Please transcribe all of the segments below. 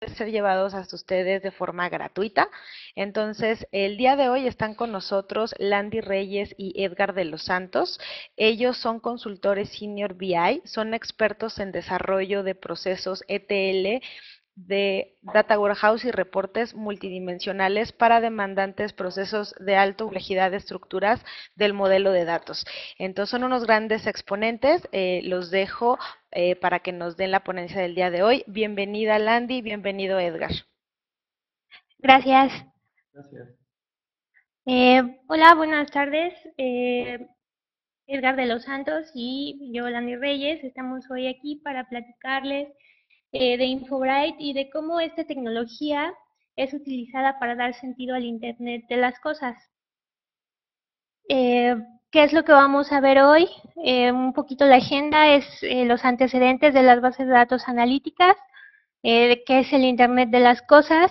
ser llevados hasta ustedes de forma gratuita. Entonces, el día de hoy están con nosotros Landy Reyes y Edgar de los Santos. Ellos son consultores Senior BI, son expertos en desarrollo de procesos ETL de Data Warehouse y reportes multidimensionales para demandantes procesos de alta complejidad de estructuras del modelo de datos. Entonces son unos grandes exponentes, los dejo para que nos den la ponencia del día de hoy. Bienvenida Landy, bienvenido Edgar. Gracias. Gracias. Hola, buenas tardes. Edgar de los Santos y yo, Landy Reyes, estamos hoy aquí para platicarles de Infobright y de cómo esta tecnología es utilizada para dar sentido al Internet de las cosas. ¿Qué es lo que vamos a ver hoy? Un poquito la agenda es los antecedentes de las bases de datos analíticas, qué es el Internet de las cosas,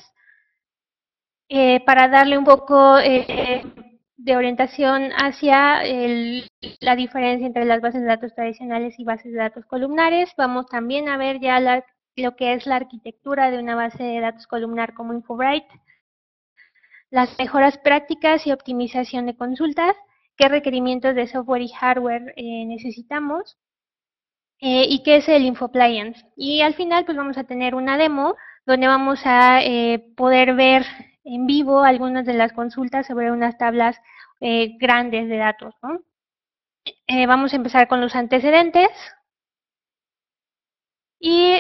para darle un poco de orientación hacia la diferencia entre las bases de datos tradicionales y bases de datos columnares. Vamos también a ver ya lo que es la arquitectura de una base de datos columnar como Infobright, las mejoras prácticas y optimización de consultas, qué requerimientos de software y hardware necesitamos, y qué es el InfoAppliance. Y al final pues vamos a tener una demo donde vamos a poder ver en vivo algunas de las consultas sobre unas tablas grandes de datos, ¿no? Vamos a empezar con los antecedentes y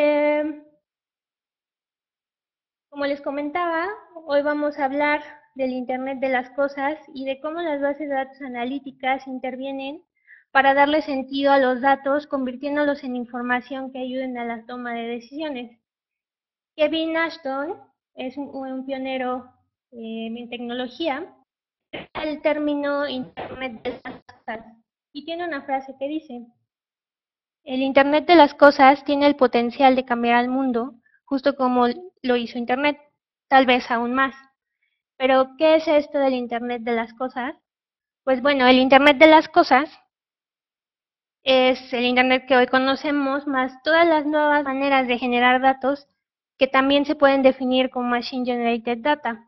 como les comentaba, hoy vamos a hablar del Internet de las cosas y de cómo las bases de datos analíticas intervienen para darle sentido a los datos, convirtiéndolos en información que ayuden a la toma de decisiones. Kevin Ashton es un pionero en tecnología, el término Internet de las cosas, y tiene una frase que dice: el Internet de las cosas tiene el potencial de cambiar al mundo, justo como lo hizo Internet, tal vez aún más. Pero, ¿qué es esto del Internet de las cosas? Pues bueno, el Internet de las cosas es el Internet que hoy conocemos, más todas las nuevas maneras de generar datos que también se pueden definir como Machine Generated Data.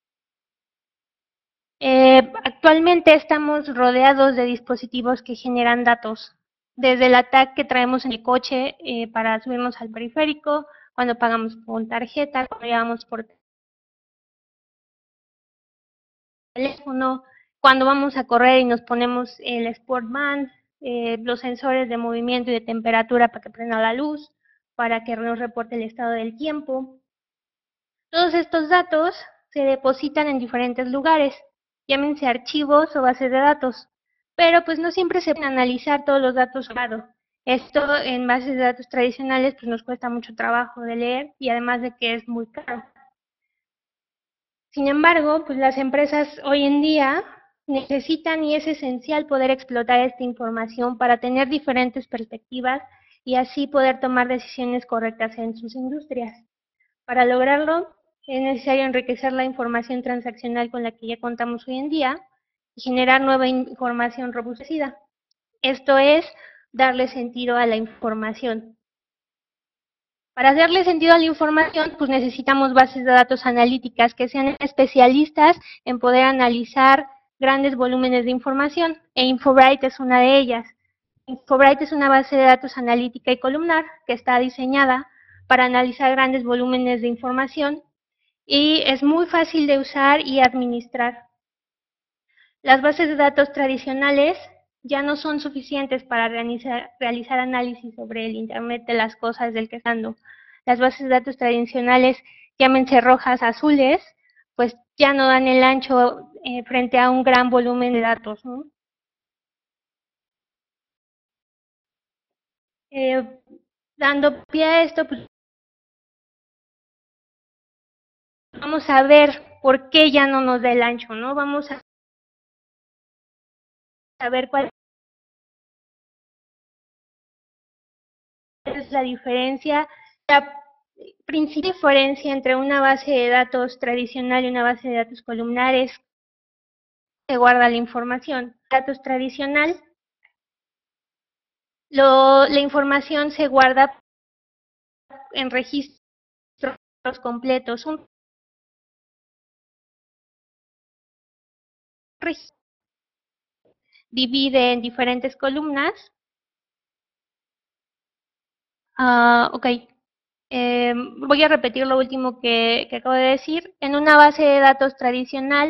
Actualmente estamos rodeados de dispositivos que generan datos, desde el ataque que traemos en el coche para subirnos al periférico, cuando pagamos con tarjeta, cuando llevamos por teléfono, cuando vamos a correr y nos ponemos el Sportband, los sensores de movimiento y de temperatura para que prenda la luz, para que nos reporte el estado del tiempo. Todos estos datos se depositan en diferentes lugares, llámense archivos o bases de datos, pero pues no siempre se pueden analizar todos los datos usados. Esto en bases de datos tradicionales pues nos cuesta mucho trabajo de leer y además de que es muy caro. Sin embargo, pues las empresas hoy en día necesitan y es esencial poder explotar esta información para tener diferentes perspectivas y así poder tomar decisiones correctas en sus industrias. Para lograrlo, es necesario enriquecer la información transaccional con la que ya contamos hoy en día y generar nueva información robustecida. Esto es, darle sentido a la información. Para darle sentido a la información, pues necesitamos bases de datos analíticas que sean especialistas en poder analizar grandes volúmenes de información, e Infobright es una de ellas. Infobright es una base de datos analítica y columnar que está diseñada para analizar grandes volúmenes de información y es muy fácil de usar y administrar. Las bases de datos tradicionales ya no son suficientes para realizar análisis sobre el Internet de las cosas del que estamos hablando. Las bases de datos tradicionales, llámense rojas, azules, pues ya no dan el ancho frente a un gran volumen de datos, ¿no? Dando pie a esto, pues vamos a ver por qué ya no nos da el ancho, ¿no? Vamos a saber cuál es la diferencia, la principal diferencia entre una base de datos tradicional y una base de datos columnares. Se guarda la información. Datos tradicional, la información se guarda en registros completos. Un registro divide en diferentes columnas. Ok. Voy a repetir lo último que acabo de decir. En una base de datos tradicional,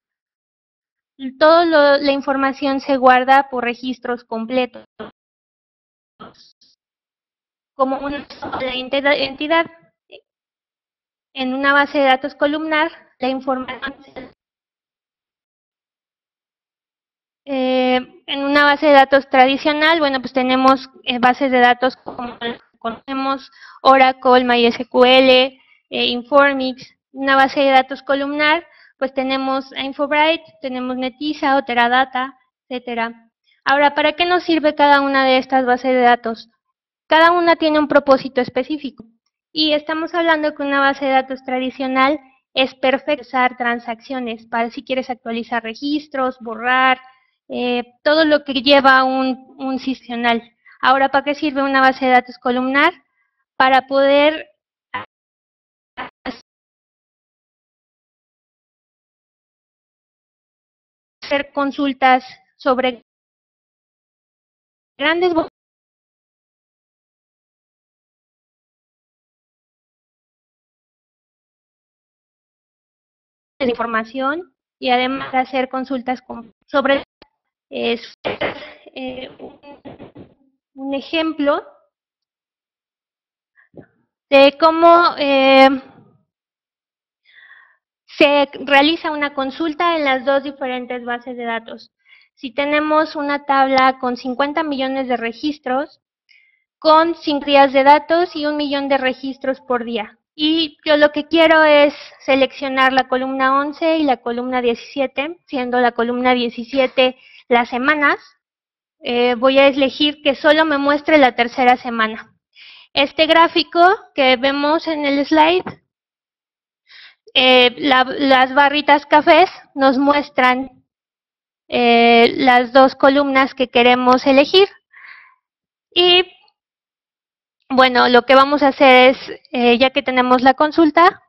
toda la información se guarda por registros completos, como una sola entidad. En una base de datos columnar, la información en una base de datos tradicional, bueno, pues tenemos bases de datos como conocemos, Oracle, MySQL, Informix. Una base de datos columnar, pues tenemos a Infobright, tenemos Netezza o Teradata, etcétera. Ahora, ¿para qué nos sirve cada una de estas bases de datos? Cada una tiene un propósito específico. Y estamos hablando que una base de datos tradicional es perfecta usar transacciones para si quieres actualizar registros, borrar, todo lo que lleva un sistema. Ahora, ¿para qué sirve una base de datos columnar? Para poder hacer consultas sobre grandes volúmenes de información y además hacer consultas sobre un ejemplo de cómo se realiza una consulta en las dos diferentes bases de datos. Si tenemos una tabla con 50 millones de registros, con 5 días de datos y 1 millón de registros por día. Y yo lo que quiero es seleccionar la columna 11 y la columna 17, siendo la columna 17 las semanas. Voy a elegir que solo me muestre la tercera semana. Este gráfico que vemos en el slide, las barritas cafés nos muestran las dos columnas que queremos elegir. Y bueno, lo que vamos a hacer es, ya que tenemos la consulta,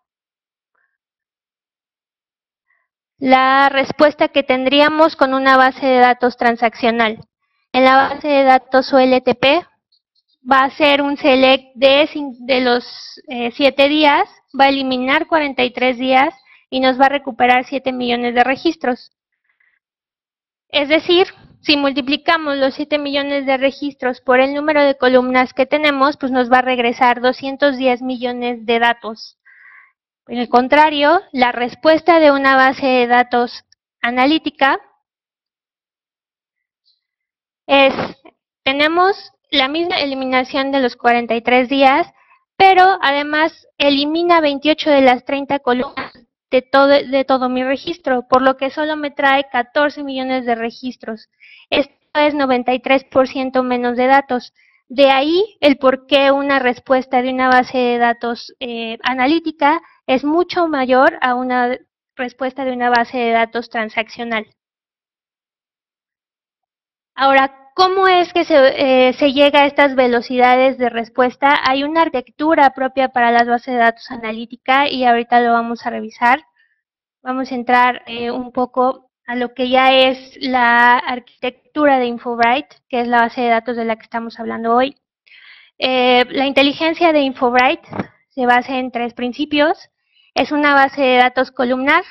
la respuesta que tendríamos con una base de datos transaccional. En la base de datos OLTP va a ser un select de los 7 días, va a eliminar 43 días y nos va a recuperar 7 millones de registros. Es decir, si multiplicamos los 7 millones de registros por el número de columnas que tenemos, pues nos va a regresar 210 millones de datos. Por el contrario, la respuesta de una base de datos analítica es, tenemos la misma eliminación de los 43 días, pero además elimina 28 de las 30 columnas de todo mi registro, por lo que solo me trae 14 millones de registros. Esto es 93% menos de datos. De ahí el por qué una respuesta de una base de datos analítica es mucho mayor a una respuesta de una base de datos transaccional. Ahora, ¿cómo es que se llega a estas velocidades de respuesta? Hay una arquitectura propia para las bases de datos analítica y ahorita lo vamos a revisar. Vamos a entrar un poco a lo que ya es la arquitectura de Infobright, que es la base de datos de la que estamos hablando hoy. La inteligencia de Infobright se basa en 3 principios. Es una base de datos columnar.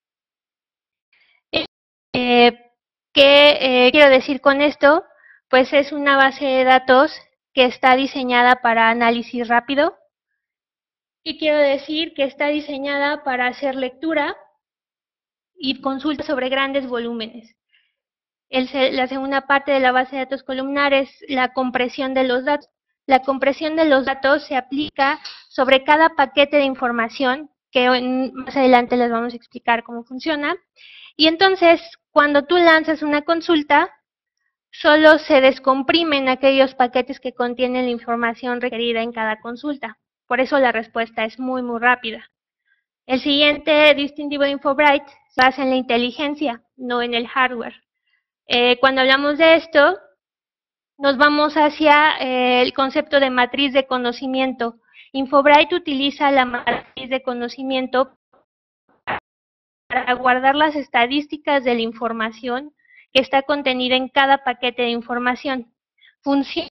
¿Qué quiero decir con esto? Pues es una base de datos que está diseñada para análisis rápido. Y quiero decir que está diseñada para hacer lectura y consulta sobre grandes volúmenes. La segunda parte de la base de datos columnar es la compresión de los datos. La compresión de los datos se aplica sobre cada paquete de información, que más adelante les vamos a explicar cómo funciona. Y entonces, cuando tú lanzas una consulta, solo se descomprimen aquellos paquetes que contienen la información requerida en cada consulta. Por eso la respuesta es muy, muy rápida. El siguiente distintivo de Infobright se basa en la inteligencia, no en el hardware. Cuando hablamos de esto, nos vamos hacia el concepto de matriz de conocimiento. Infobright utiliza la matriz de conocimiento para guardar las estadísticas de la información que está contenida en cada paquete de información. Funciona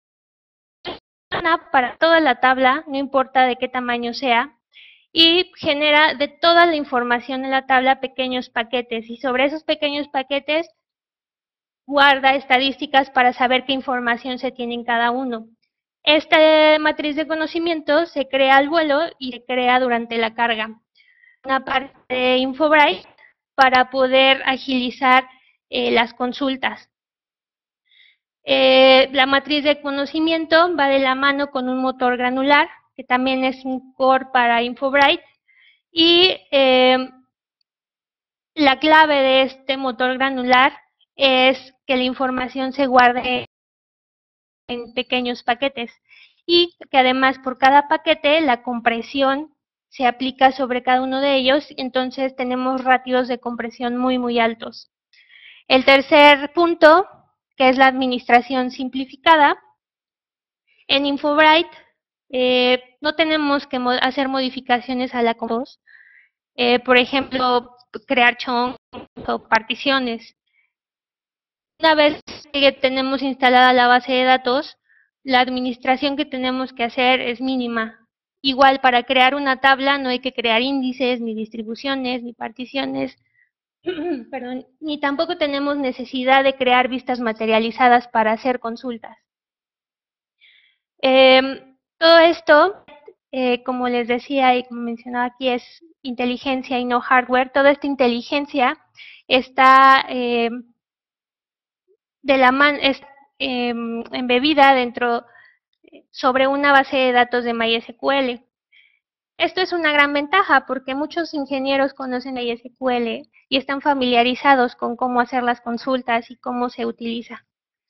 para toda la tabla, no importa de qué tamaño sea, y genera de toda la información en la tabla pequeños paquetes, y sobre esos pequeños paquetes guarda estadísticas para saber qué información se tiene en cada uno. Esta matriz de conocimiento se crea al vuelo y se crea durante la carga. Una parte de Infobright para poder agilizar las consultas. La matriz de conocimiento va de la mano con un motor granular, que también es un core para Infobright, y la clave de este motor granular es que la información se guarde en pequeños paquetes y que además por cada paquete la compresión se aplica sobre cada uno de ellos, entonces tenemos ratios de compresión muy altos. El tercer punto, que es la administración simplificada. En Infobright no tenemos que hacer modificaciones a la composición, por ejemplo, crear chunks o particiones. Una vez que tenemos instalada la base de datos, la administración que tenemos que hacer es mínima. Igual, para crear una tabla no hay que crear índices, ni distribuciones, ni particiones, perdón, ni tampoco tenemos necesidad de crear vistas materializadas para hacer consultas. Todo esto, como les decía y como mencionaba aquí, es inteligencia y no hardware. Toda esta inteligencia está embebida dentro sobre una base de datos de MySQL. Esto es una gran ventaja porque muchos ingenieros conocen MySQL y están familiarizados con cómo hacer las consultas y cómo se utiliza.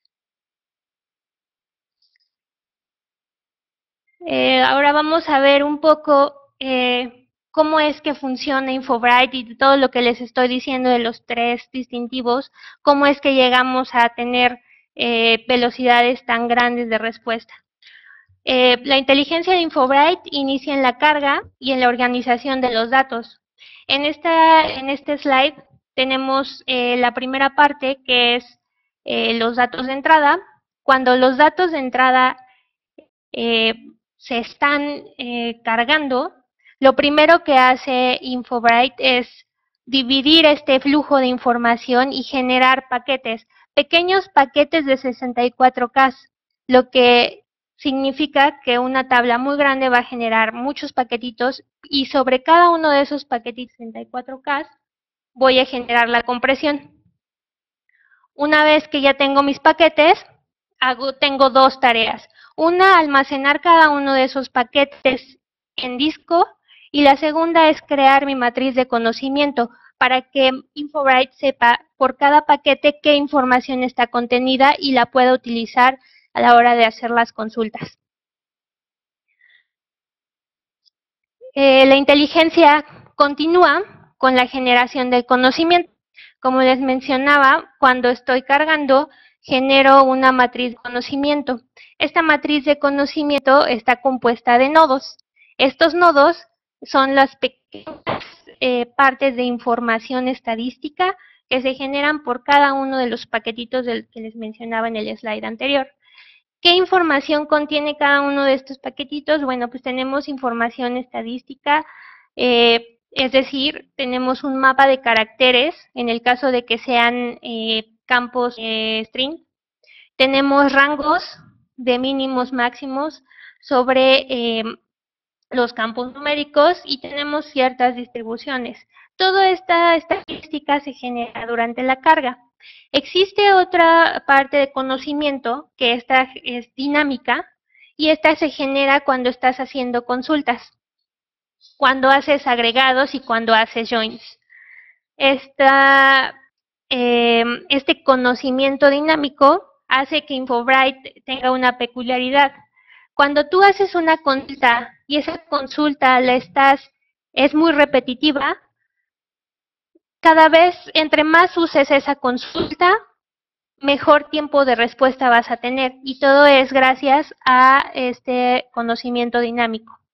Ahora vamos a ver un poco cómo es que funciona Infobright y todo lo que les estoy diciendo de los tres distintivos, cómo es que llegamos a tener velocidades tan grandes de respuesta. La inteligencia de Infobright inicia en la carga y en la organización de los datos. En este slide tenemos la primera parte, que es los datos de entrada. Cuando los datos de entrada se están cargando, lo primero que hace Infobright es dividir este flujo de información y generar paquetes, pequeños paquetes de 64K, lo que significa que una tabla muy grande va a generar muchos paquetitos y sobre cada uno de esos paquetitos 64K voy a generar la compresión. Una vez que ya tengo mis paquetes, tengo dos tareas. Una, almacenar cada uno de esos paquetes en disco, y la segunda es crear mi matriz de conocimiento para que Infobright sepa por cada paquete qué información está contenida y la pueda utilizar a la hora de hacer las consultas. La inteligencia continúa con la generación del conocimiento. Como les mencionaba, cuando estoy cargando, genero una matriz de conocimiento. Esta matriz de conocimiento está compuesta de nodos. Estos nodos son las pequeñas partes de información estadística que se generan por cada uno de los paquetitos que les mencionaba en el slide anterior. ¿Qué información contiene cada uno de estos paquetitos? Bueno, pues tenemos información estadística, es decir, tenemos un mapa de caracteres, en el caso de que sean campos string. Tenemos rangos de mínimos, máximos sobre los campos numéricos y tenemos ciertas distribuciones. Toda esta estadística se genera durante la carga. Existe otra parte de conocimiento que esta es dinámica y esta se genera cuando estás haciendo consultas, cuando haces agregados y cuando haces joins. Este conocimiento dinámico hace que Infobright tenga una peculiaridad. Cuando tú haces una consulta y esa consulta es muy repetitiva, cada vez entre más uses esa consulta, mejor tiempo de respuesta vas a tener, y todo es gracias a este conocimiento dinámico.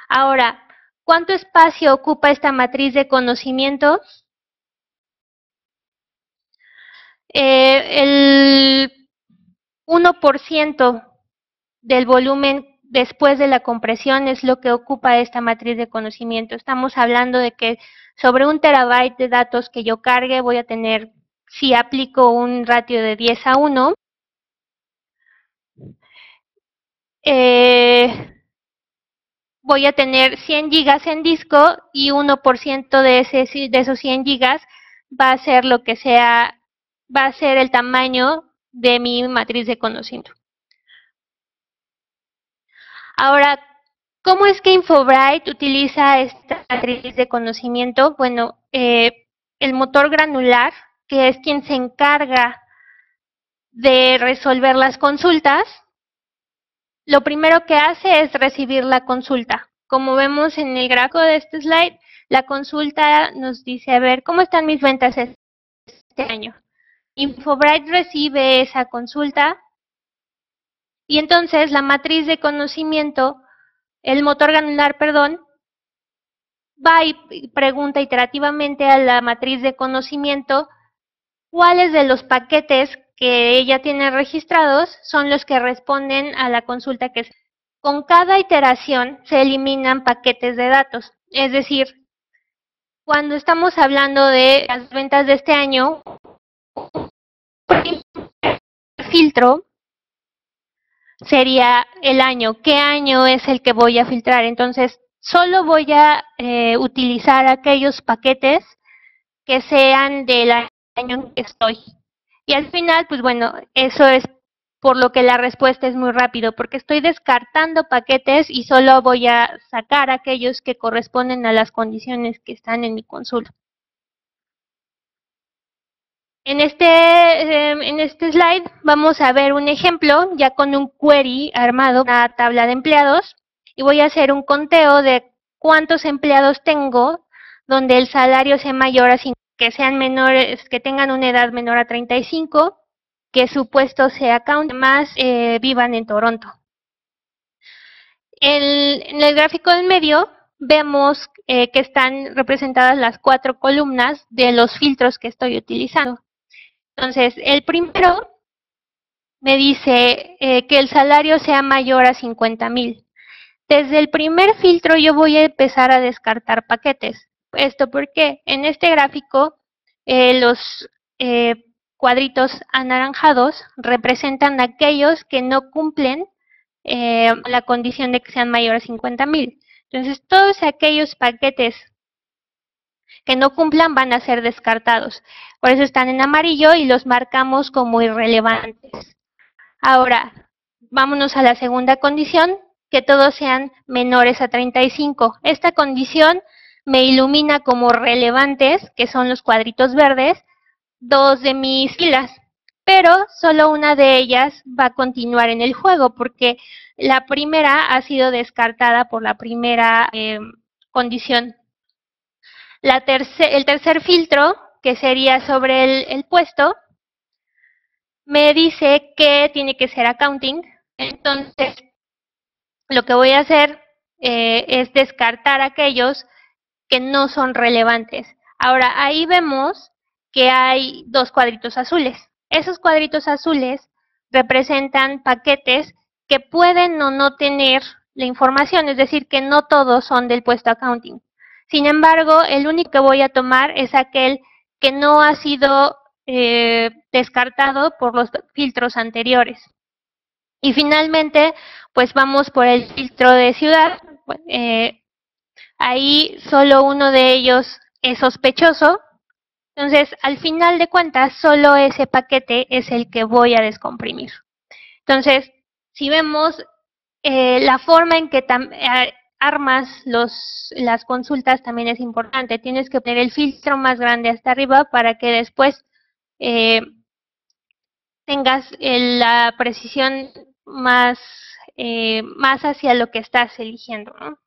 Ahora, ¿cuánto espacio ocupa esta matriz de conocimiento? El 1% del volumen después de la compresión es lo que ocupa esta matriz de conocimiento. Estamos hablando de que sobre 1 terabyte de datos que yo cargue voy a tener, si aplico un ratio de 10:1, voy a tener 100 gigas en disco y 1% de esos 100 gigas va a ser lo que sea, va a ser el tamaño de mi matriz de conocimiento. Ahora, ¿cómo es que Infobright utiliza esta matriz de conocimiento? Bueno, el motor granular, que es quien se encarga de resolver las consultas, lo primero que hace es recibir la consulta. Como vemos en el gráfico de este slide, la consulta nos dice, a ver, ¿cómo están mis ventas este año? Infobright recibe esa consulta y entonces la matriz de conocimiento, el motor granular, perdón, va y pregunta iterativamente a la matriz de conocimiento cuáles de los paquetes que ella tiene registrados son los que responden a la consulta que es. Con cada iteración se eliminan paquetes de datos. Es decir, cuando estamos hablando de las ventas de este año, el filtro sería el año. ¿Qué año es el que voy a filtrar? Entonces, solo voy a utilizar aquellos paquetes que sean del año en que estoy. Y al final, pues bueno, eso es por lo que la respuesta es muy rápido, porque estoy descartando paquetes y solo voy a sacar aquellos que corresponden a las condiciones que están en mi consulta. En este slide vamos a ver un ejemplo ya con un query armado, una tabla de empleados, y voy a hacer un conteo de cuántos empleados tengo donde el salario sea mayor a 5, que sean menores, que tengan una edad menor a 35, que su puesto sea account, más vivan en Toronto. En el gráfico del medio vemos que están representadas las 4 columnas de los filtros que estoy utilizando. Entonces, el primero me dice que el salario sea mayor a 50,000. Desde el primer filtro yo voy a empezar a descartar paquetes. ¿Esto porque en este gráfico los cuadritos anaranjados representan aquellos que no cumplen la condición de que sean mayores a 50,000. Entonces, todos aquellos paquetes que no cumplan van a ser descartados. Por eso están en amarillo y los marcamos como irrelevantes. Ahora, vámonos a la segunda condición, que todos sean menores a 35. Esta condición me ilumina como relevantes, que son los cuadritos verdes, 2 de mis filas, pero solo una de ellas va a continuar en el juego, porque la primera ha sido descartada por la primera condición. El tercer filtro, que sería sobre el puesto, me dice que tiene que ser accounting. Entonces, lo que voy a hacer es descartar aquellos que no son relevantes. Ahora, ahí vemos que hay 2 cuadritos azules. Esos cuadritos azules representan paquetes que pueden o no tener la información, es decir, que no todos son del puesto accounting. Sin embargo, el único que voy a tomar es aquel que no ha sido descartado por los filtros anteriores. Y finalmente, pues vamos por el filtro de ciudad. Ahí solo uno de ellos es sospechoso. Entonces, al final de cuentas, solo ese paquete es el que voy a descomprimir. Entonces, si vemos la forma en que armas las consultas también es importante. Tienes que poner el filtro más grande hasta arriba para que después tengas la precisión más hacia lo que estás eligiendo, ¿no?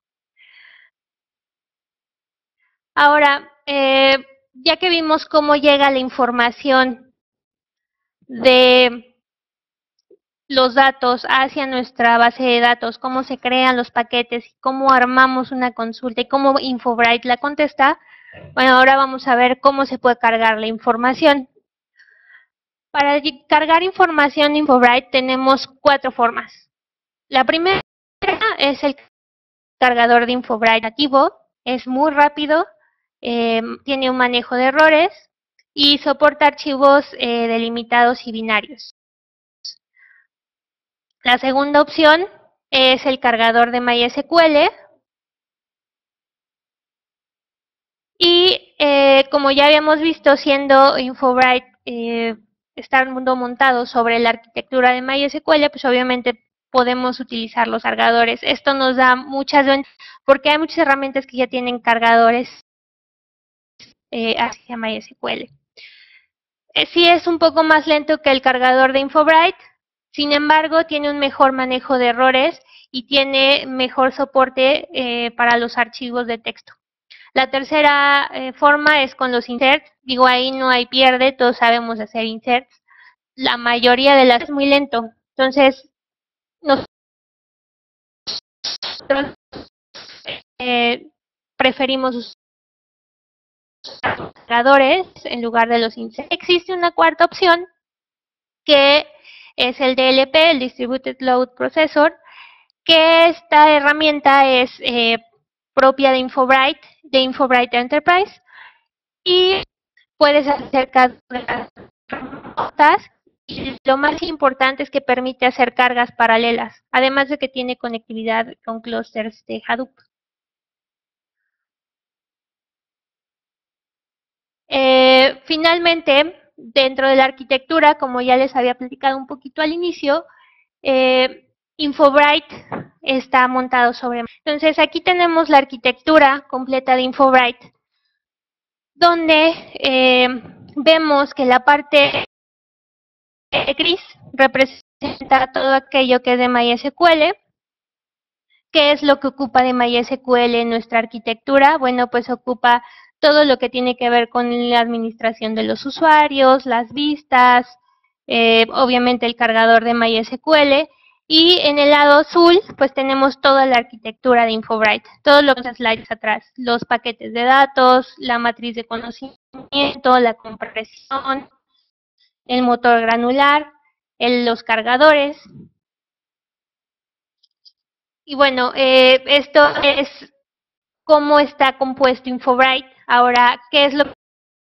Ahora, ya que vimos cómo llega la información de los datos hacia nuestra base de datos, cómo se crean los paquetes, cómo armamos una consulta y cómo Infobright la contesta, bueno, ahora vamos a ver cómo se puede cargar la información. Para cargar información de Infobright tenemos 4 formas. La primera es el cargador de Infobright nativo, es muy rápido, tiene un manejo de errores y soporta archivos delimitados y binarios. La segunda opción es el cargador de MySQL y como ya habíamos visto, siendo Infobright estando montado sobre la arquitectura de MySQL, pues obviamente podemos utilizar los cargadores. Esto nos da muchas ventajas porque hay muchas herramientas que ya tienen cargadores hacia MySQL. Sí es un poco más lento que el cargador de Infobright, sin embargo tiene un mejor manejo de errores y tiene mejor soporte para los archivos de texto. La tercera forma es con los inserts. Digo, ahí no hay pierde, todos sabemos hacer inserts. La mayoría de las es muy lento. Entonces, nosotros preferimos usar cargadores en lugar de los inserts. Existe una cuarta opción que es el DLP, el Distributed Load Processor, que esta herramienta es propia de Infobright Enterprise, y puedes hacer cargas remotas, y lo más importante es que permite hacer cargas paralelas, además de que tiene conectividad con clusters de Hadoop. Finalmente, dentro de la arquitectura, como ya les había platicado un poquito al inicio, Infobright está montado sobre. Entonces aquí tenemos la arquitectura completa de Infobright, donde vemos que la parte gris representa todo aquello que es de MySQL. ¿Qué es lo que ocupa de MySQL en nuestra arquitectura? Bueno, pues ocupa todo lo que tiene que ver con la administración de los usuarios, las vistas, obviamente el cargador de MySQL, y en el lado azul pues tenemos toda la arquitectura de Infobright, todos los slides atrás, los paquetes de datos, la matriz de conocimiento, la compresión, el motor granular, los cargadores. Y bueno, esto es cómo está compuesto Infobright. Ahora, ¿qué es lo que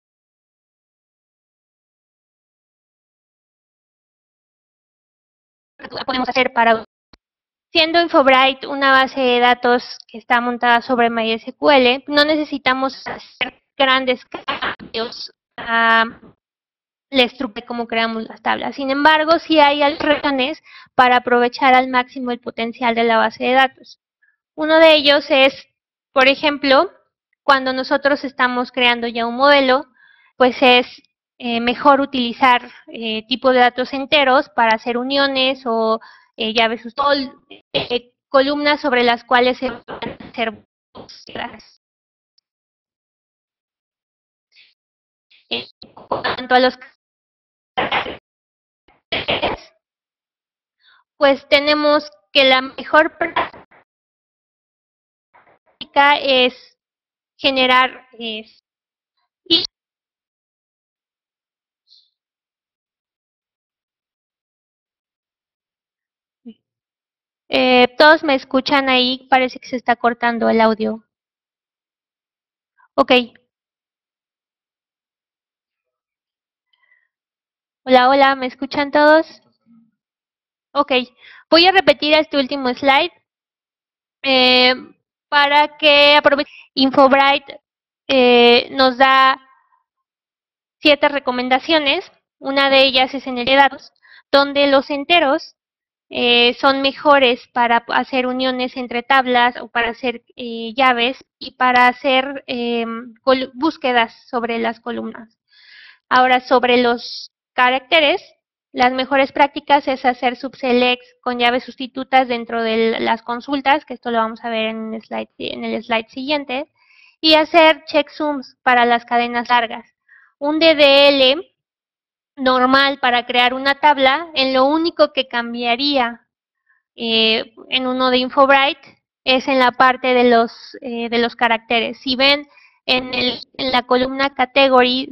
podemos hacer para... Siendo Infobright una base de datos que está montada sobre MySQL, no necesitamos hacer grandes cambios a la estructura de cómo creamos las tablas. Sin embargo, sí hay razones para aprovechar al máximo el potencial de la base de datos. Uno de ellos es, por ejemplo, cuando nosotros estamos creando ya un modelo, pues es mejor utilizar tipos de datos enteros para hacer uniones o llaves, columnas sobre las cuales se pueden hacer búsquedas. En cuanto a los caracteres, pues tenemos que la mejor práctica es generar y todos me escuchan ahí, parece que se está cortando el audio. Ok. Hola, hola, ¿me escuchan todos? Ok, voy a repetir este último slide para que aprovechen. Infobright nos da 7 recomendaciones. Una de ellas es en el de datos, donde los enteros son mejores para hacer uniones entre tablas o para hacer llaves y para hacer búsquedas sobre las columnas. Ahora, sobre los caracteres, las mejores prácticas es hacer subselects con llaves sustitutas dentro de las consultas, que esto lo vamos a ver en el slide siguiente, y hacer checksums para las cadenas largas. Un DDL normal para crear una tabla, en lo único que cambiaría en uno de Infobright es en la parte de los caracteres. Si ven en la columna category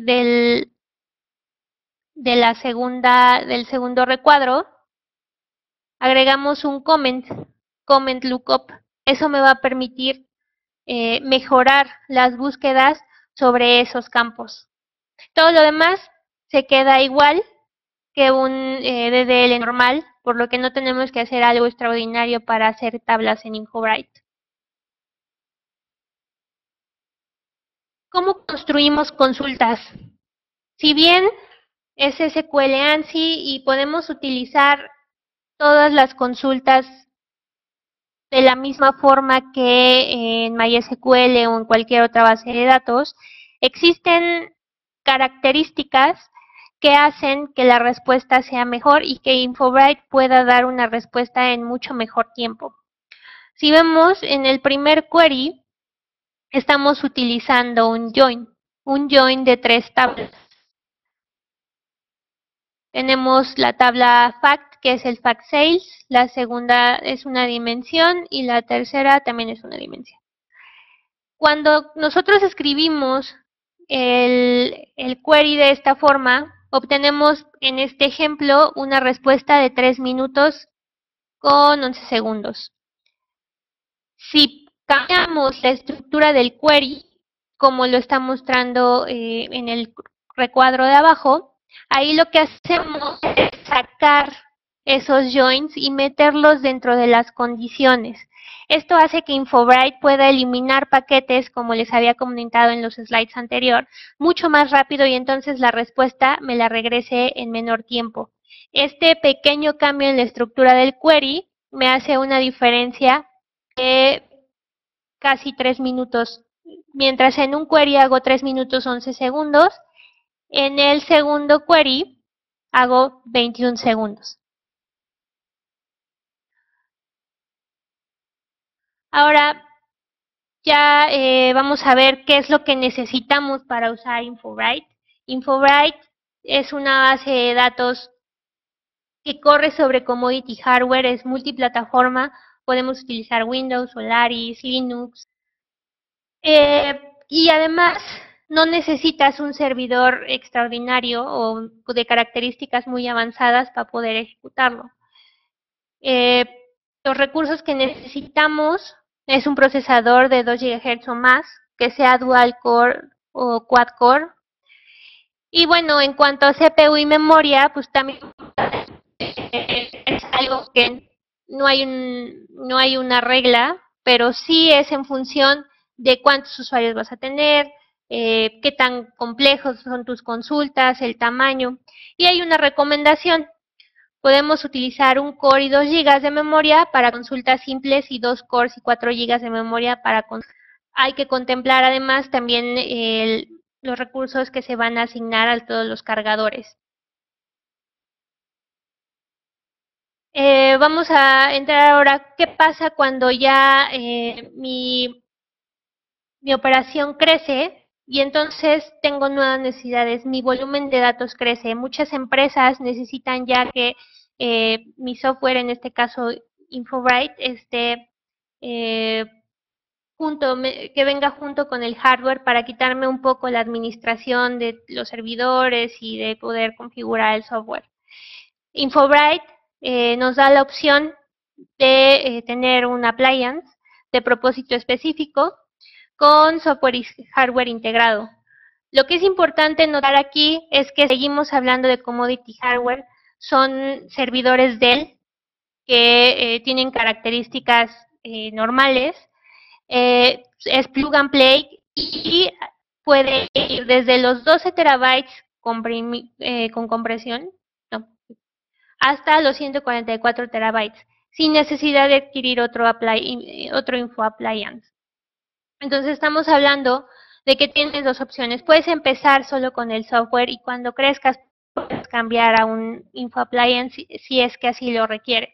del segundo recuadro, agregamos un comment lookup. Eso me va a permitir mejorar las búsquedas sobre esos campos. Todo lo demás se queda igual que un DDL normal, por lo que no tenemos que hacer algo extraordinario para hacer tablas en Infobright. ¿Cómo construimos consultas? Si bien es SQL ANSI y podemos utilizar todas las consultas de la misma forma que en MySQL o en cualquier otra base de datos, existen características que hacen que la respuesta sea mejor y que Infobright pueda dar una respuesta en mucho mejor tiempo. Si vemos en el primer query, estamos utilizando un join de 3 tablas. Tenemos la tabla fact, que es el fact sales, la segunda es una dimensión y la tercera también es una dimensión. Cuando nosotros escribimos el query de esta forma, obtenemos en este ejemplo una respuesta de 3 minutos con 11 segundos. Si cambiamos la estructura del query, como lo está mostrando en el recuadro de abajo, ahí lo que hacemos es sacar esos joins y meterlos dentro de las condiciones. Esto hace que Infobright pueda eliminar paquetes, como les había comentado en los slides anterior, mucho más rápido y entonces la respuesta me la regrese en menor tiempo. Este pequeño cambio en la estructura del query me hace una diferencia de casi 3 minutos. Mientras en un query hago 3 minutos 11 segundos, en el segundo query hago 21 segundos. Ahora ya vamos a ver qué es lo que necesitamos para usar Infobright. Infobright es una base de datos que corre sobre commodity hardware, es multiplataforma, podemos utilizar Windows, Solaris, Linux. Y además no necesitas un servidor extraordinario o de características muy avanzadas para poder ejecutarlo. Los recursos que necesitamos es un procesador de 2 GHz o más, que sea dual core o quad core. Y bueno, en cuanto a CPU y memoria, pues también es algo que no hay una regla, pero sí es en función de cuántos usuarios vas a tener, qué tan complejos son tus consultas, el tamaño. Y hay una recomendación. Podemos utilizar un core y 2 GB de memoria para consultas simples y 2 cores y 4 GB de memoria para consultas. Hay que contemplar además también los recursos que se van a asignar a todos los cargadores. Vamos a entrar ahora, ¿qué pasa cuando ya mi operación crece y entonces tengo nuevas necesidades? Mi volumen de datos crece. Muchas empresas necesitan ya que mi software, en este caso Infobright, esté que venga junto con el hardware para quitarme un poco la administración de los servidores y de poder configurar el software. Infobright nos da la opción de tener un appliance de propósito específico con software y hardware integrado. Lo que es importante notar aquí es que seguimos hablando de commodity hardware, son servidores Dell que tienen características normales, es plug and play y puede ir desde los 12 terabytes con compresión, no, hasta los 144 terabytes, sin necesidad de adquirir otro Info Appliance. Entonces estamos hablando de que tienes dos opciones. Puedes empezar solo con el software y cuando crezcas puedes cambiar a un Info Appliance si es que así lo requieres.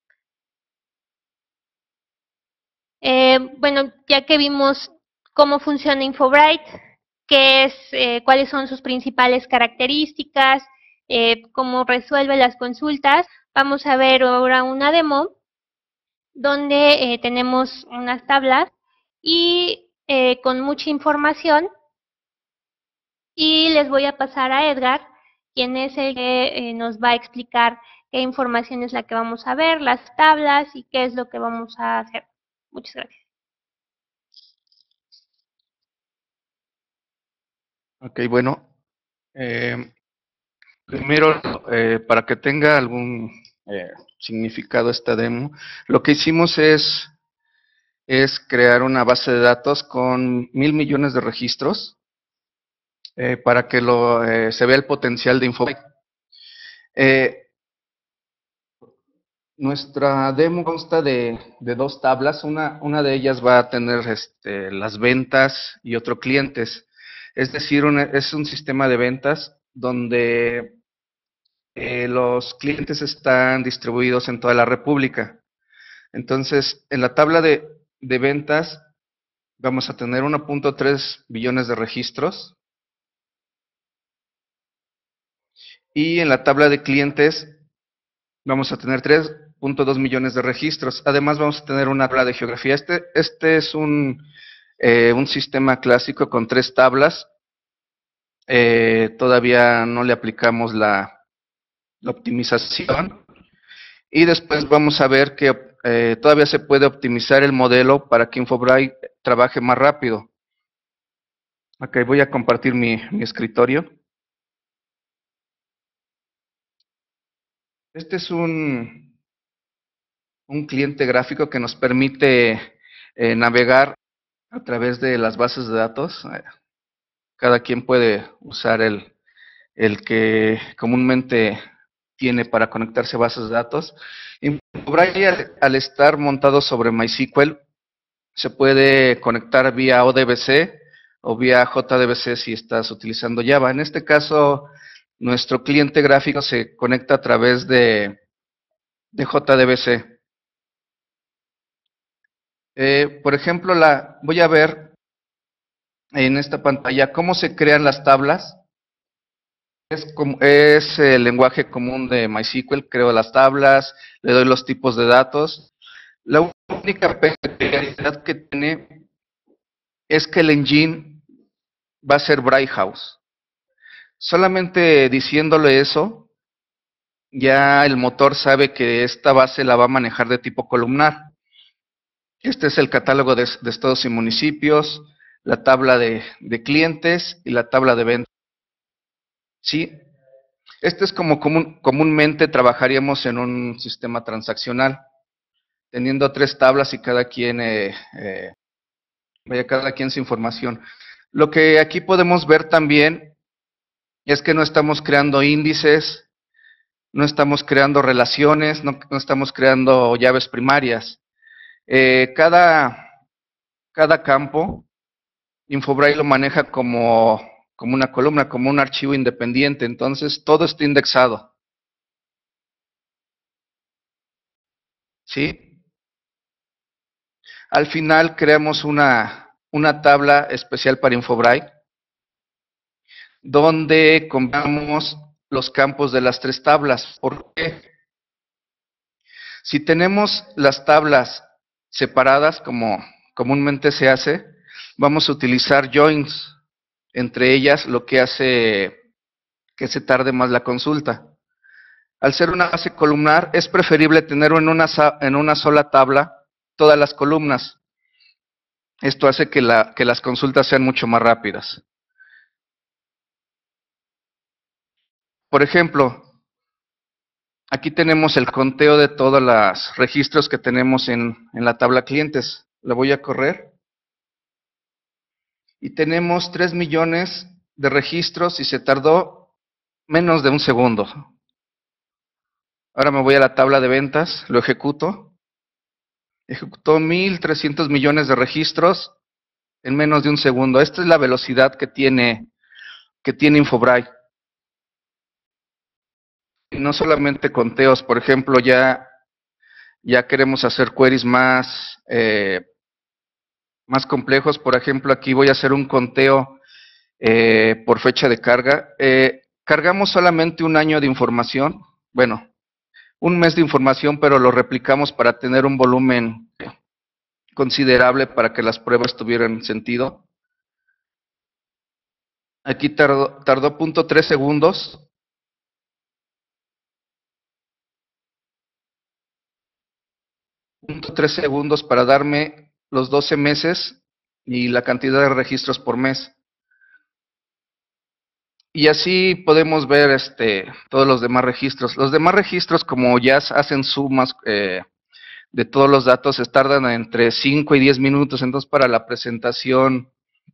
Bueno, ya que vimos cómo funciona Infobright, cuáles son sus principales características, cómo resuelve las consultas. Vamos a ver ahora una demo donde tenemos unas tablas y con mucha información, y les voy a pasar a Edgar, quien es el que nos va a explicar qué información es la que vamos a ver, las tablas y qué es lo que vamos a hacer. Muchas gracias. Ok, bueno, primero, para que tenga algún significado esta demo, lo que hicimos es crear una base de datos con 1,000 millones de registros para que se vea el potencial de Infobae. Nuestra demo consta de dos tablas. Una de ellas va a tener las ventas y otro clientes. Es decir, es un sistema de ventas donde los clientes están distribuidos en toda la República. Entonces, en la tabla de ventas vamos a tener 1.3 billones de registros. Y en la tabla de clientes vamos a tener 3.2 millones de registros. Además vamos a tener una tabla de geografía. Este es un sistema clásico con 3 tablas. Todavía no le aplicamos la optimización. Y después vamos a ver que todavía se puede optimizar el modelo para que Infobae trabaje más rápido. Ok, voy a compartir mi escritorio. Este es un cliente gráfico que nos permite navegar a través de las bases de datos. Cada quien puede usar el que comúnmente tiene para conectarse a bases de datos. Infobae, al estar montado sobre MySQL, se puede conectar vía ODBC o vía JDBC si estás utilizando Java. En este caso, nuestro cliente gráfico se conecta a través de JDBC. Por ejemplo, voy a ver en esta pantalla cómo se crean las tablas. Es el lenguaje común de MySQL, creo las tablas, le doy los tipos de datos. La única peculiaridad que tiene es que el engine va a ser Brighthouse. Solamente diciéndole eso, ya el motor sabe que esta base la va a manejar de tipo columnar. Este es el catálogo de estados y municipios, la tabla de clientes y la tabla de ventas. ¿Sí? Este es como comúnmente trabajaríamos en un sistema transaccional, teniendo 3 tablas y cada quien su información. Lo que aquí podemos ver también es que no estamos creando índices, no estamos creando relaciones, no estamos creando llaves primarias. Cada campo, Infobae lo maneja como una columna, como un archivo independiente, entonces todo está indexado. ¿Sí? Al final creamos una tabla especial para Infobae, donde combinamos los campos de las 3 tablas. ¿Por qué? Si tenemos las tablas separadas, como comúnmente se hace, vamos a utilizar joins entre ellas, lo que hace que se tarde más la consulta. Al ser una base columnar, es preferible tener en una sola tabla todas las columnas. Esto hace que las consultas sean mucho más rápidas. Por ejemplo, aquí tenemos el conteo de todos los registros que tenemos en la tabla clientes. La voy a correr. Y tenemos 3 millones de registros y se tardó menos de un segundo. Ahora me voy a la tabla de ventas, lo ejecuto. Ejecutó 1,300 millones de registros en menos de un segundo. Esta es la velocidad que tiene Infobae. Y no solamente conteos, por ejemplo, ya queremos hacer queries más complejos. Por ejemplo, aquí voy a hacer un conteo por fecha de carga. cargamos solamente un año de información, bueno, un mes de información, pero lo replicamos para tener un volumen considerable para que las pruebas tuvieran sentido. Aquí tardó 0.3 segundos. .3 segundos para darme los 12 meses y la cantidad de registros por mes. Y así podemos ver todos los demás registros. Los demás registros, como ya hacen sumas de todos los datos, se tardan entre 5 y 10 minutos. Entonces, para la presentación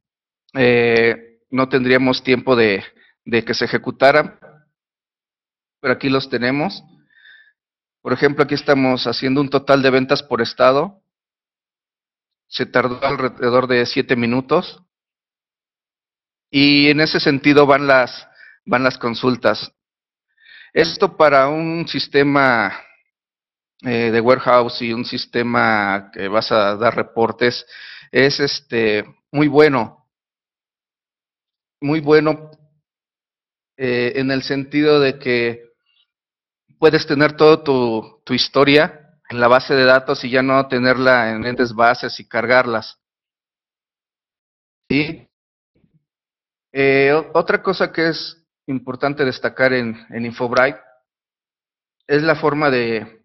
no tendríamos tiempo de que se ejecutaran. Pero aquí los tenemos. Por ejemplo, aquí estamos haciendo un total de ventas por estado. Se tardó alrededor de 7 minutos. Y en ese sentido van las consultas. Esto para un sistema de warehouse y un sistema que vas a dar reportes es muy bueno. Muy bueno en el sentido de que puedes tener toda tu historia en la base de datos y ya no tenerla en entes bases y cargarlas. ¿Sí? Otra cosa que es importante destacar en Infobright es la forma de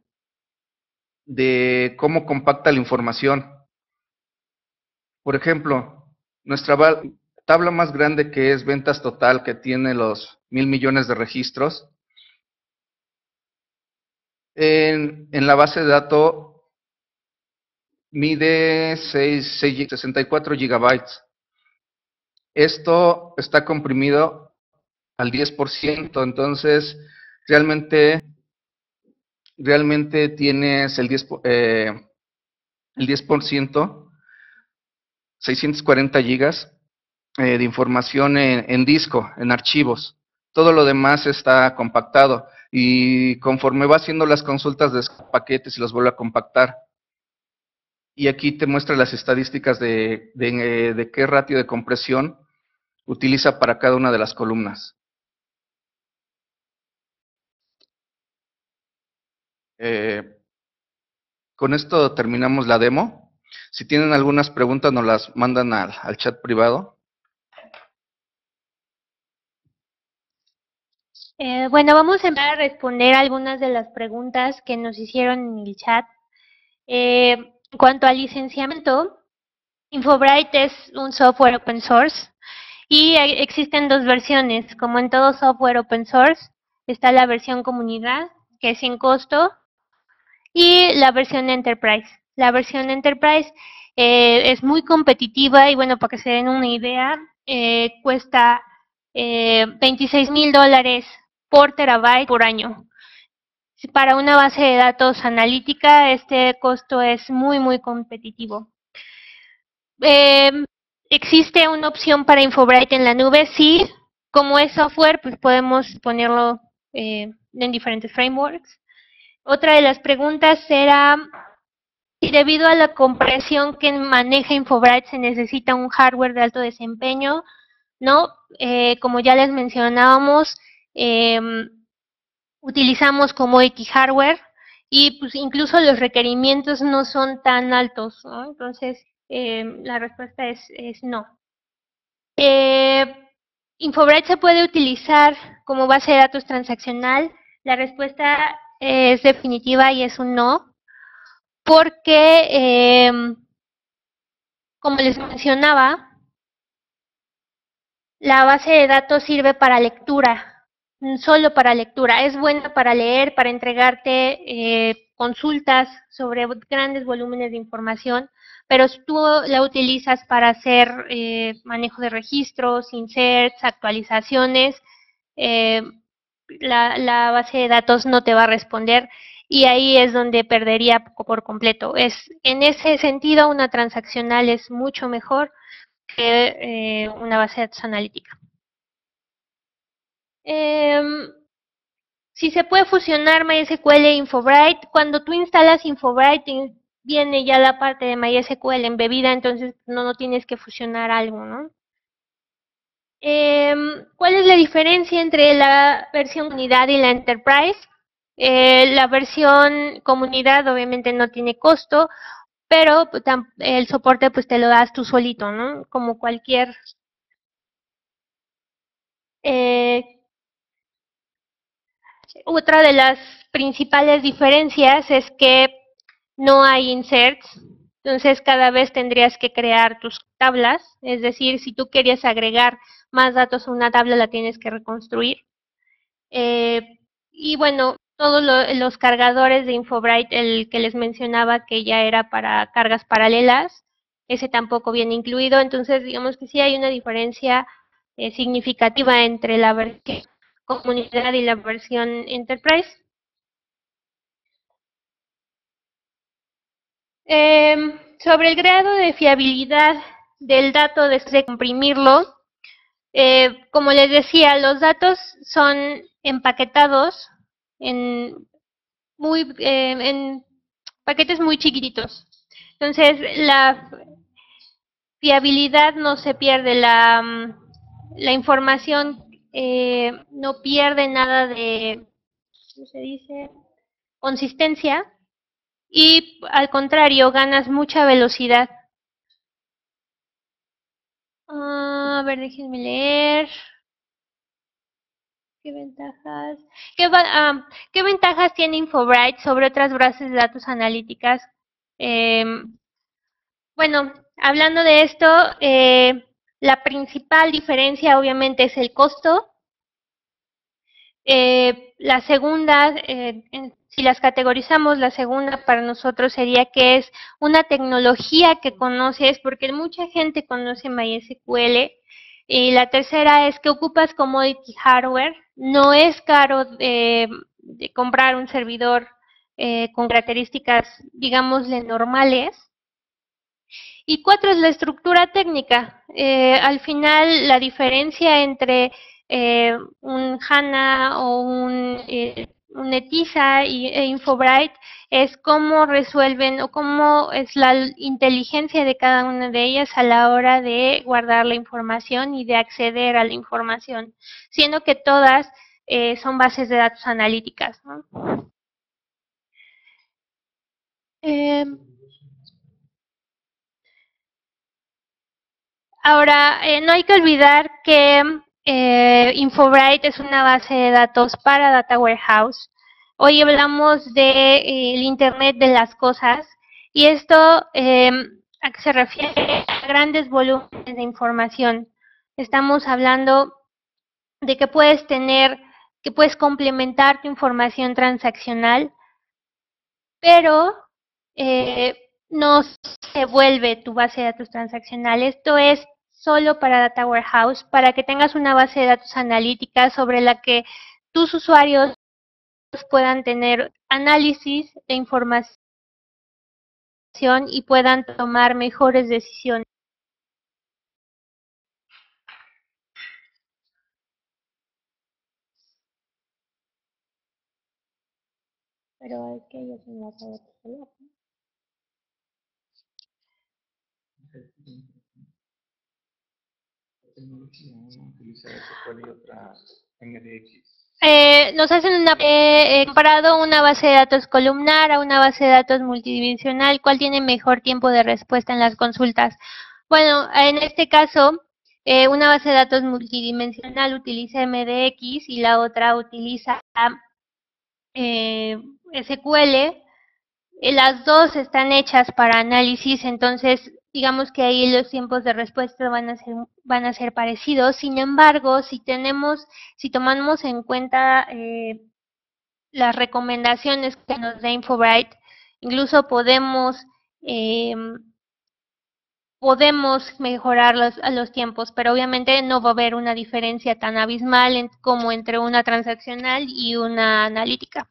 cómo compacta la información. Por ejemplo, nuestra tabla más grande, que es ventas total, que tiene los 1,000 millones de registros, en la base de datos mide 64 gigabytes. Esto está comprimido al 10%, entonces realmente tienes el 10%, 640 gigas de información en disco, en archivos. Todo lo demás está compactado y conforme va haciendo las consultas de paquetes y los vuelve a compactar. Y aquí te muestra las estadísticas de qué ratio de compresión utiliza para cada una de las columnas. Con esto terminamos la demo. Si tienen algunas preguntas, nos las mandan al chat privado. Bueno, vamos a empezar a responder algunas de las preguntas que nos hicieron en el chat. En cuanto al licenciamiento, Infobright es un software open source y existen dos versiones. Como en todo software open source, está la versión comunidad, que es sin costo, y la versión Enterprise. La versión Enterprise es muy competitiva y bueno, para que se den una idea, cuesta $26,000 por terabyte por año. Para una base de datos analítica, este costo es muy, muy competitivo. ¿Existe una opción para Infobright en la nube? Sí, como es software, pues podemos ponerlo en diferentes frameworks. Otra de las preguntas era si debido a la compresión que maneja Infobright se necesita un hardware de alto desempeño. No, como ya les mencionábamos, utilizamos commodity hardware y pues incluso los requerimientos no son tan altos, ¿no? Entonces, la respuesta es no. Infobright se puede utilizar como base de datos transaccional. La respuesta es definitiva y es un no, porque, como les mencionaba, la base de datos sirve para lectura, solo para lectura. Es buena para leer, para entregarte consultas sobre grandes volúmenes de información, pero si tú la utilizas para hacer manejo de registros, inserts, actualizaciones, la base de datos no te va a responder y ahí es donde perdería por completo. En ese sentido, una transaccional es mucho mejor que una base de datos analítica. Si se puede fusionar MySQL e Infobright, cuando tú instalas Infobright viene ya la parte de MySQL embebida, entonces no tienes que fusionar algo, ¿no? ¿Cuál es la diferencia entre la versión comunidad y la Enterprise? La versión comunidad obviamente no tiene costo, pero pues, el soporte pues te lo das tú solito, ¿no? Como cualquier... otra de las principales diferencias es que no hay inserts, entonces cada vez tendrías que crear tus tablas, es decir, si tú querías agregar más datos a una tabla la tienes que reconstruir. Y bueno, todos los cargadores de Infobright, el que les mencionaba que ya era para cargas paralelas, ese tampoco viene incluido, entonces digamos que sí hay una diferencia significativa entre la versión comunidad y la versión Enterprise. Sobre el grado de fiabilidad del dato después de comprimirlo, como les decía, los datos son empaquetados en en paquetes muy chiquititos. Entonces, la fiabilidad no se pierde, la información no pierde nada de, ¿cómo se dice? Consistencia, y al contrario, ganas mucha velocidad. A ver, déjenme leer. ¿Qué ventajas? ¿Qué ventajas tiene Infobright sobre otras bases de datos analíticas? Bueno, hablando de esto, la principal diferencia obviamente es el costo. La segunda, si las categorizamos, la segunda para nosotros sería que es una tecnología que conoces, porque mucha gente conoce MySQL. Y la tercera es que ocupas commodity hardware. No es caro de comprar un servidor con características, digámosle, normales. Y cuatro es la estructura técnica. Al final, la diferencia entre un HANA o un Netezza e Infobright es cómo resuelven o cómo es la inteligencia de cada una de ellas a la hora de guardar la información y de acceder a la información, siendo que todas son bases de datos analíticas, ¿no? Ahora, no hay que olvidar que Infobright es una base de datos para Data Warehouse. Hoy hablamos del Internet de las cosas y esto a qué se refiere a grandes volúmenes de información. Estamos hablando de que puedes complementar tu información transaccional, pero no se vuelve tu base de datos transaccional. Esto es solo para Data Warehouse, para que tengas una base de datos analítica sobre la que tus usuarios puedan tener análisis de información y puedan tomar mejores decisiones. Pero es que ellos no saben teléfono. Nos hacen comparado una base de datos columnar a una base de datos multidimensional, ¿cuál tiene mejor tiempo de respuesta en las consultas? Bueno, en este caso, una base de datos multidimensional utiliza MDX y la otra utiliza SQL. Las dos están hechas para análisis, entonces digamos que ahí los tiempos de respuesta van a ser parecidos. Sin embargo, si tomamos en cuenta las recomendaciones que nos da Infobright, incluso podemos mejorar los tiempos, pero obviamente no va a haber una diferencia tan abismal como entre una transaccional y una analítica.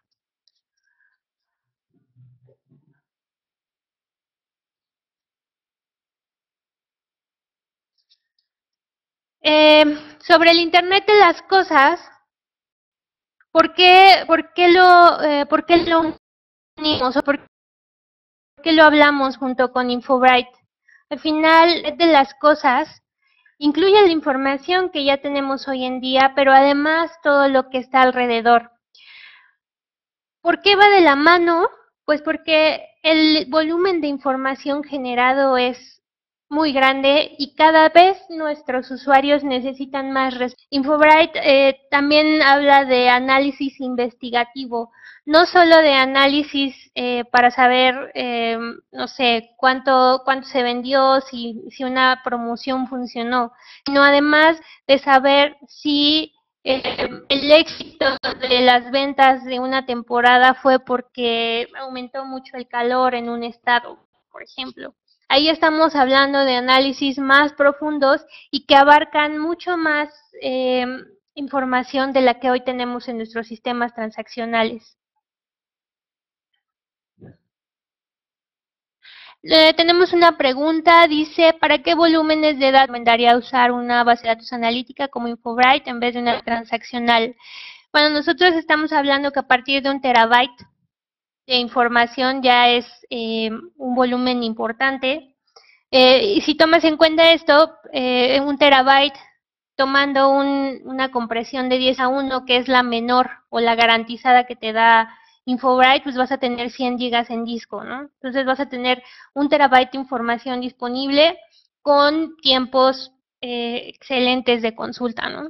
Sobre el Internet de las cosas, ¿por qué lo unimos o por qué lo hablamos junto con Infobright? Al final, de las cosas incluye la información que ya tenemos hoy en día, pero además todo lo que está alrededor. ¿Por qué va de la mano? Pues porque el volumen de información generado es muy grande y cada vez nuestros usuarios necesitan más. Infobright también habla de análisis investigativo, no solo de análisis para saber, no sé, cuánto se vendió, si una promoción funcionó, sino además de saber si el éxito de las ventas de una temporada fue porque aumentó mucho el calor en un estado, por ejemplo. Ahí estamos hablando de análisis más profundos y que abarcan mucho más información de la que hoy tenemos en nuestros sistemas transaccionales. Tenemos una pregunta, dice, ¿para qué volúmenes de datos recomendaría usar una base de datos analítica como Infobright en vez de una transaccional? Bueno, nosotros estamos hablando que a partir de 1 TB de información ya es un volumen importante. Y si tomas en cuenta esto, 1 TB tomando una compresión de 10:1, que es la menor o la garantizada que te da Infobright, pues vas a tener 100 gigas en disco, ¿no? Entonces vas a tener 1 TB de información disponible con tiempos excelentes de consulta, ¿no?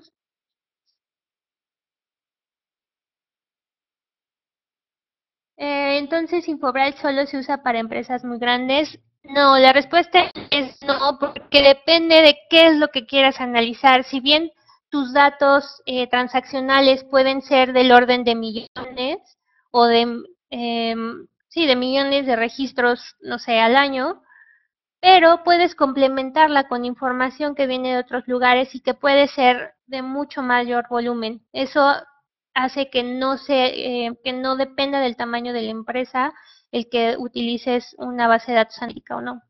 Entonces, Infobright solo se usa para empresas muy grandes. No, la respuesta es no, porque depende de qué es lo que quieras analizar. Si bien tus datos transaccionales pueden ser del orden de millones o sí, de millones de registros, no sé, al año, pero puedes complementarla con información que viene de otros lugares y que puede ser de mucho mayor volumen. Eso hace que no dependa del tamaño de la empresa el que utilices una base de datos analítica o no.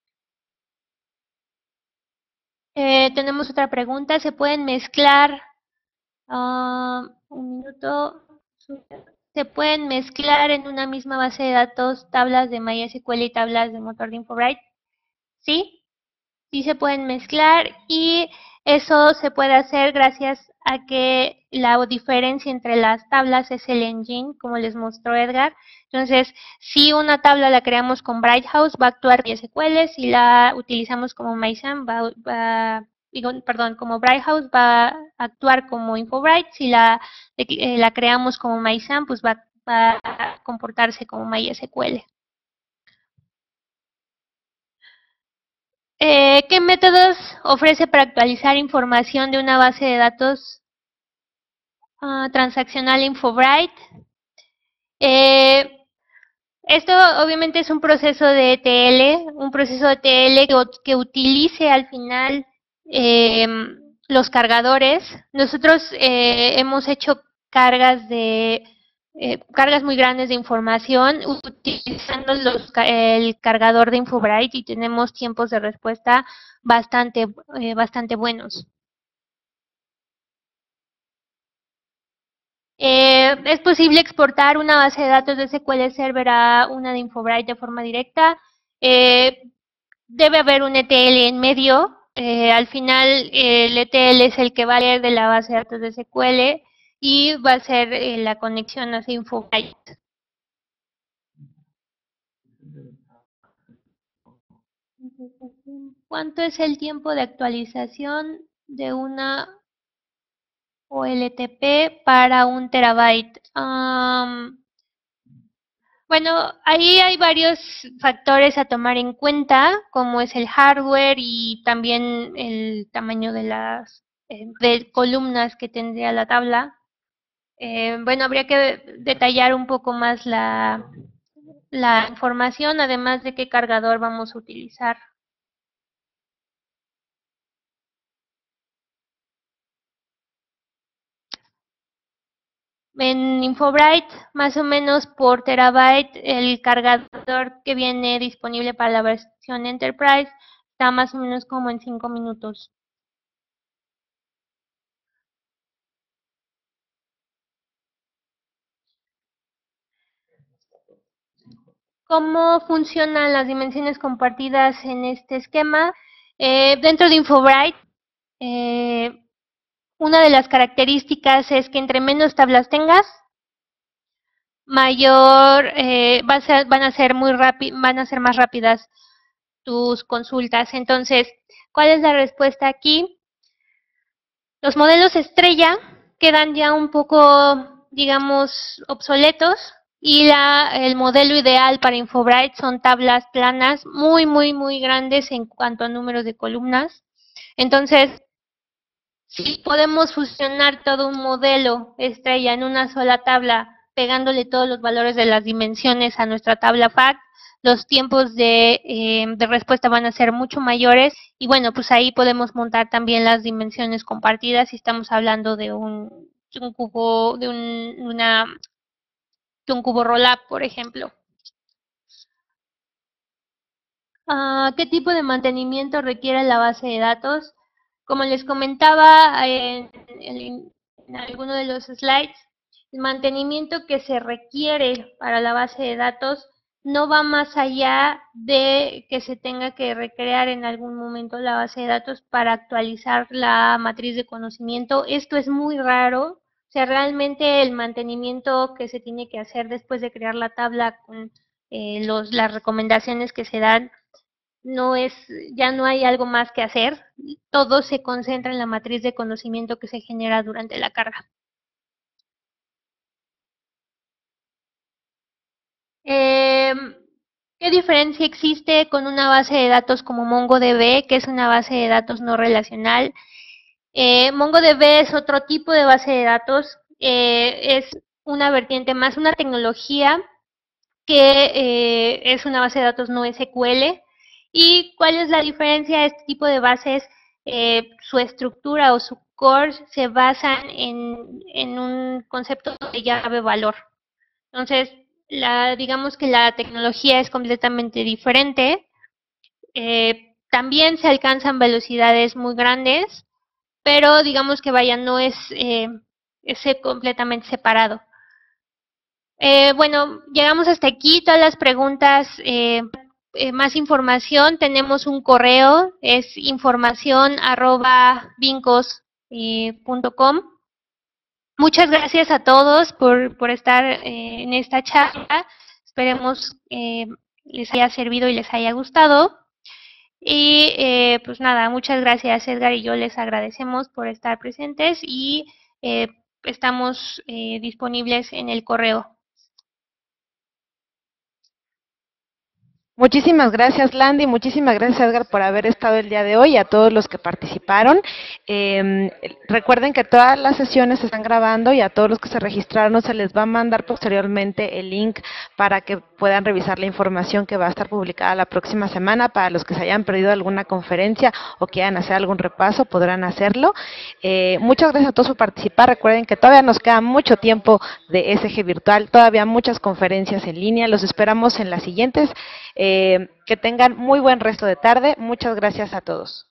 Tenemos otra pregunta. ¿Se pueden mezclar? Un minuto. ¿Se pueden mezclar en una misma base de datos tablas de MySQL y tablas de motor de Infobright? Sí, sí se pueden mezclar y eso se puede hacer gracias a que la diferencia entre las tablas es el engine, como les mostró Edgar. Entonces, si una tabla la creamos con Brighthouse, va a actuar MySQL, si la utilizamos como MySam, como Brighthouse, va a actuar como Infobright, si la creamos como MySam, pues va a comportarse como MySQL. ¿Qué métodos ofrece para actualizar información de una base de datos transaccional Infobright? Esto obviamente es un proceso de ETL, que utilice al final los cargadores. Nosotros hemos hecho cargas muy grandes de información utilizando el cargador de Infobright y tenemos tiempos de respuesta bastante buenos. Es posible exportar una base de datos de SQL Server a una de Infobright de forma directa. Debe haber un ETL en medio. Al final, el ETL es el que va a leer de la base de datos de SQL y va a ser la conexión hacia Infobright. ¿Cuánto es el tiempo de actualización de una OLTP para 1 TB? Bueno, ahí hay varios factores a tomar en cuenta, como es el hardware y también el tamaño de las de columnas que tendría la tabla. Bueno, habría que detallar un poco más la información, además de qué cargador vamos a utilizar. En Infobright, más o menos por terabyte, el cargador que viene disponible para la versión Enterprise está más o menos como en 5 minutos. ¿Cómo funcionan las dimensiones compartidas en este esquema? Dentro de Infobright Una de las características es que entre menos tablas tengas, mayor van a ser van a ser más rápidas tus consultas. Entonces, ¿cuál es la respuesta aquí? Los modelos estrella quedan ya un poco, digamos, obsoletos, y el modelo ideal para Infobright son tablas planas muy grandes en cuanto a número de columnas. Entonces, si podemos fusionar todo un modelo estrella en una sola tabla, pegándole todos los valores de las dimensiones a nuestra tabla FACT, los tiempos de respuesta van a ser mucho mayores, y bueno, pues ahí podemos montar también las dimensiones compartidas si estamos hablando de un cubo, de un cubo roll-up, por ejemplo. ¿Qué tipo de mantenimiento requiere la base de datos? Como les comentaba en alguno de los slides, el mantenimiento que se requiere para la base de datos no va más allá de que se tenga que recrear en algún momento la base de datos para actualizar la matriz de conocimiento. Esto es muy raro. O sea, realmente el mantenimiento que se tiene que hacer después de crear la tabla con las recomendaciones que se dan, ya no hay algo más que hacer, todo se concentra en la matriz de conocimiento que se genera durante la carga. ¿Qué diferencia existe con una base de datos como MongoDB, que es una base de datos no relacional? MongoDB es otro tipo de base de datos, es una vertiente más, una tecnología que es una base de datos no SQL. ¿Y cuál es la diferencia de este tipo de bases? Su estructura o su core se basan en un concepto de llave valor. Entonces, digamos que la tecnología es completamente diferente. También se alcanzan velocidades muy grandes, pero digamos que vaya, no es completamente separado. Bueno, llegamos hasta aquí, todas las preguntas, más información, tenemos un correo, es informacion@vincos.com. Muchas gracias a todos por estar en esta charla, esperemos les haya servido y les haya gustado. Y pues nada, muchas gracias, Edgar y yo les agradecemos por estar presentes, y estamos disponibles en el correo. Muchísimas gracias, Landy, muchísimas gracias, Edgar, por haber estado el día de hoy, y a todos los que participaron. Recuerden que todas las sesiones se están grabando, y a todos los que se registraron se les va a mandar posteriormente el link para que puedan revisar la información que va a estar publicada la próxima semana. Para los que se hayan perdido alguna conferencia o quieran hacer algún repaso, podrán hacerlo. Muchas gracias a todos por participar. Recuerden que todavía nos queda mucho tiempo de SG Virtual, todavía muchas conferencias en línea. Los esperamos en las siguientes. Que tengan muy buen resto de tarde. Muchas gracias a todos.